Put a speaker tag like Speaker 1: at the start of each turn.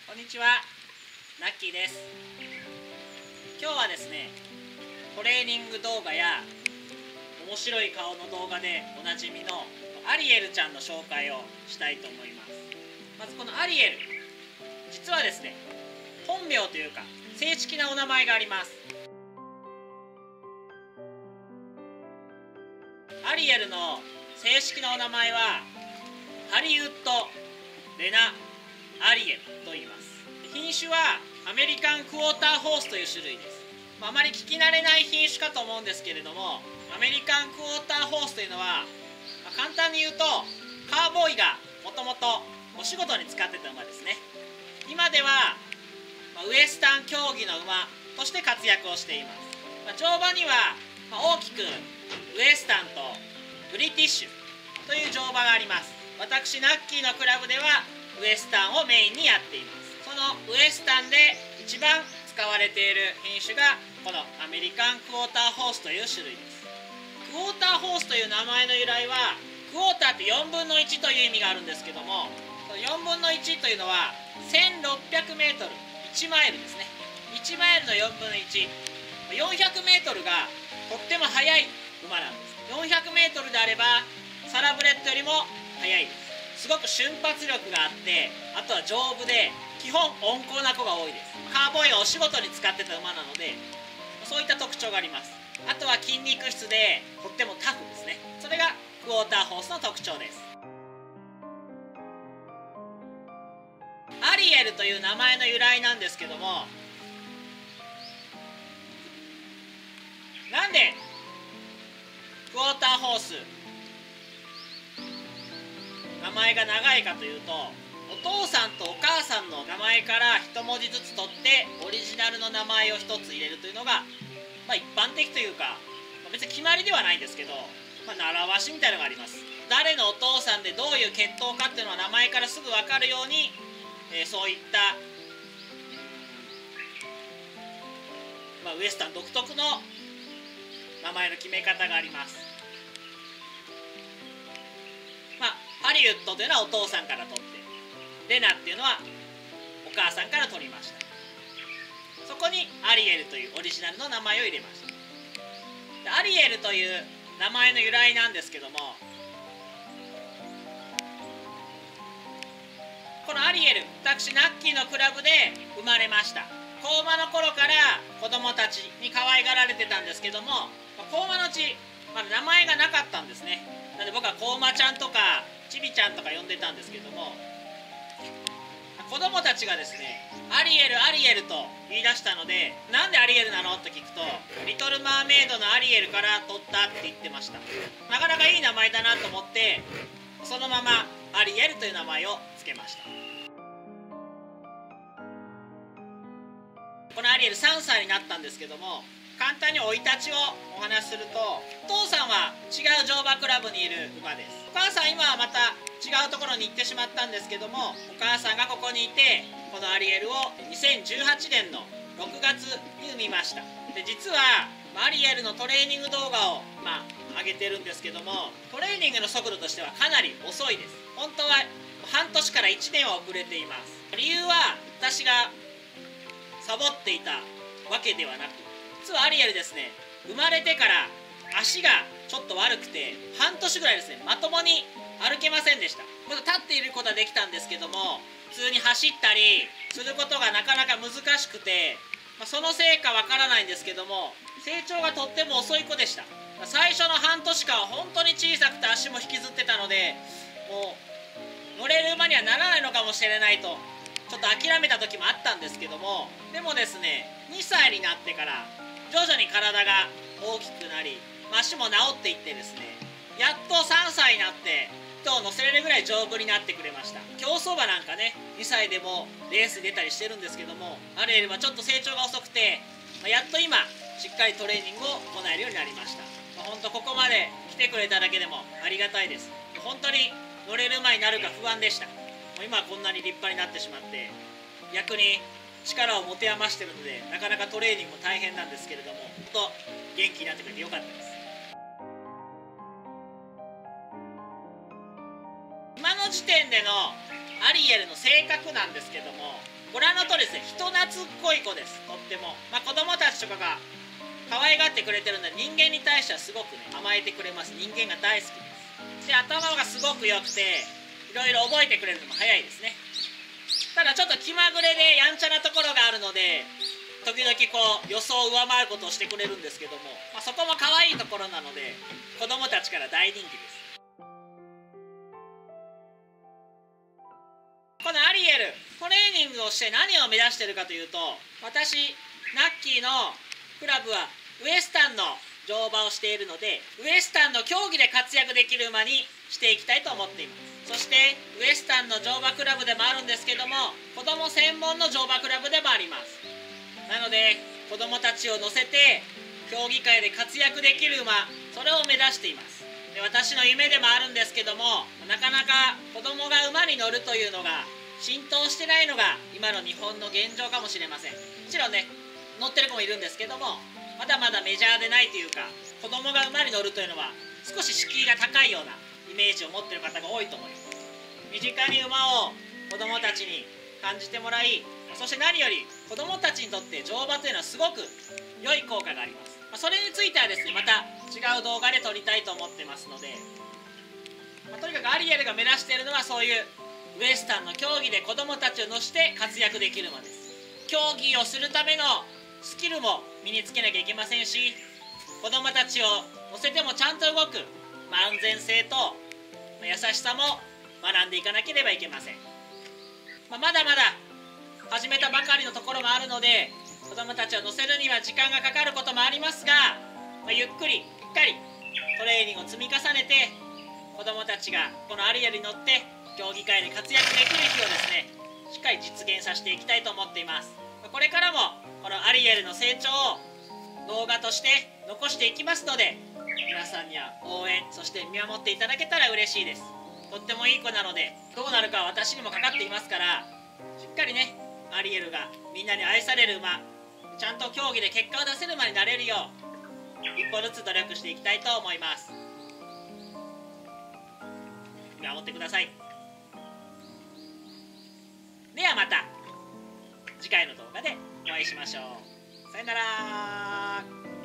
Speaker 1: こんにちは、ナッキーです。今日はですね、トレーニング動画や面白い顔の動画でおなじみのアリエルちゃんの紹介をしたいと思います。まずこのアリエル、実はですね、本名というか正式なお名前があります。アリエルの正式なお名前はハリウッド・レナ・アリエルと言います。品種はアメリカンクォーターホースという種類です。あまり聞き慣れない品種かと思うんですけれども、アメリカンクォーターホースというのは、簡単に言うとカーボーイがもともとお仕事に使ってた馬ですね。今ではウエスタン競技の馬として活躍をしています。乗馬には大きくウエスタンとブリティッシュという乗馬があります。私ナッキーのクラブではウエスタンをメインにやっています。そのウエスタンで一番使われている品種がこのアメリカンクォーターホースという種類です。クォーターホースという名前の由来は、クォーターって4分の1という意味があるんですけども、4分の1というのは 1600m、1マイルですね。1マイルの4分の1、400m がとっても速い馬なんです。400m であればサラブレッドよりも速いです。すごく瞬発力があって、あとは丈夫で基本温厚な子が多いです。カーボーイがお仕事に使ってた馬なので、そういった特徴があります。あとは筋肉質でとってもタフですね。それがクォーターホースの特徴です。アリエルという名前の由来なんですけども、なんでクォーターホース名前が長いかというと、お父さんとお母さんの名前から一文字ずつ取ってオリジナルの名前を一つ入れるというのが、一般的というか、別に決まりではないんですけど、習わしみたいなのがあります。誰のお父さんでどういう血統かっていうのは名前からすぐ分かるように、そういったウエスタン独特の名前の決め方があります。ハリウッドというのはお父さんから取って、レナっていうのはお母さんから取りました。そこにアリエルというオリジナルの名前を入れました。アリエルという名前の由来なんですけども、このアリエル、私ナッキーのクラブで生まれました。子馬の頃から子供たちに可愛がられてたんですけども、子馬のうちまだ名前がなかったんですね。なので僕は子馬ちゃんとかちびちゃんとか呼んでたんですけども、子供たちがですね、アリエルアリエルと言い出したので、なんでアリエルなのって聞くと、リトルマーメイドのアリエルから取ったって言ってました。なかなかいい名前だなと思って、そのままアリエルという名前を付けました。このアリエル3歳になったんですけども、簡単に生い立ちをお話しすると、お父さんは違う乗馬クラブにいる馬です。お母さん今はまた違うところに行ってしまったんですけども、お母さんがここにいて、このアリエルを2018年の6月に産みました。で、実はアリエルのトレーニング動画を上げてるんですけども、トレーニングの速度としてはかなり遅いです。本当は半年から1年は遅れています。理由は私がサボっていたわけではなく、実はアリエルですね、生まれてから足がちょっと悪くて半年ぐらいですね、まともに歩けませんでした。まだ立っていることはできたんですけども、普通に走ったりすることがなかなか難しくて、そのせいかわからないんですけども、成長がとっても遅い子でした。最初の半年間は本当に小さくて足も引きずってたので、もう乗れる馬にはならないのかもしれないとちょっと諦めた時もあったんですけども、でもですね、2歳になってから徐々に体が大きくなり、足も治っていってですね、やっと3歳になって人を乗せれるぐらい丈夫になってくれました。競走馬なんかね、2歳でもレースに出たりしてるんですけども、アリエルはちょっと成長が遅くて、やっと今しっかりトレーニングを行えるようになりました。本当ここまで来てくれただけでもありがたいです。本当に乗れる馬になるか不安でした。今はこんなに立派になってしまって、逆に力を持て余してるので、なかなかトレーニングも大変なんですけれども、本当元気になってくれてよかったです。今の時点でのアリエルの性格なんですけども、 ご覧の通りですね、人懐っこい子です。とっても、子供たちとかが可愛がってくれてるので、人間に対してはすごくね甘えてくれます。人間が大好きです。で、頭がすごく良くていろいろ覚えてくれるのも早いですね。ただちょっと気まぐれでやんちゃなところがあるので、時々こう予想を上回ることをしてくれるんですけども、そこも可愛いところなので子供たちから大人気です。このアリエル、トレーニングをして何を目指しているかというと、私ナッキーのクラブはウエスタンの乗馬をしているので、ウエスタンの競技で活躍できる馬にしていきたいと思っています。そしてウエスタンの乗馬クラブでもあるんですけども、子供専門の乗馬クラブでもあります。なので子供たちを乗せて競技会で活躍できる馬、それを目指しています。で、私の夢でもあるんですけども、なかなか子供が馬に乗るというのが浸透してないのが今の日本の現状かもしれません。もちろんね乗ってる子もいるんですけども、まだまだメジャーでないというか、子供が馬に乗るというのは少し敷居が高いようなイメージを持っている方が多いと思います。身近に馬を子供たちに感じてもらい、そして何より子供たちにとって乗馬というのはすごく良い効果があります。それについてはですね、また違う動画で撮りたいと思ってますので、とにかくアリエルが目指しているのはそういうウエスタンの競技で子供たちを乗せて活躍できる馬です。競技をするためのスキルも身につけなきゃいけませんし、子供たちを乗せてもちゃんと動く安全性と優しさも学んでいかなければいけません。まだまだ始めたばかりのところもあるので、子供たちを乗せるには時間がかかることもありますが、ゆっくりしっかりトレーニングを積み重ねて、子供たちがこのアリエルに乗って競技会で活躍できる日をですね、しっかり実現させていきたいと思っています。これからもこのアリエルの成長を動画として残していきますので、皆さんには応援、そして見守っていただけたら嬉しいです。とってもいい子なので、どうなるかは私にもかかっていますから、しっかりねアリエルがみんなに愛される馬、ちゃんと競技で結果を出せる馬になれるよう一歩ずつ努力していきたいと思います。見守ってください。ではまた次回の動画でお会いしましょう。さよなら。